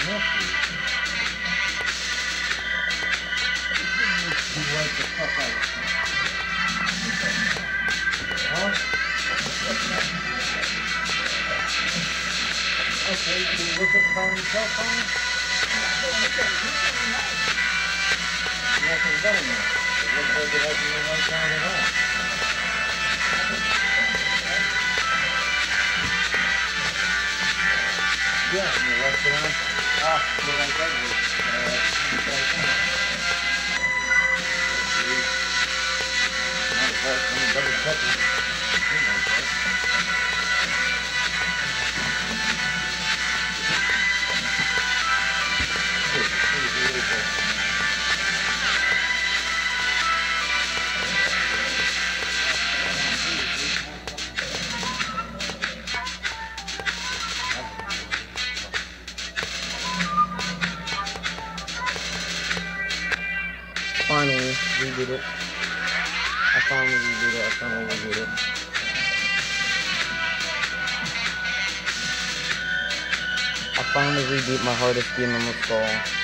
Wipe the fuck out of huh? Okay, can you look at the phone yourself, phone? Nothing done yet. It looks like it hasn't been wiped out at all. Yeah, and you left it on? Ah, what I did was, I'm double checking. Finally, we did it. I finally redid it. I finally redid my hardest game on the stall.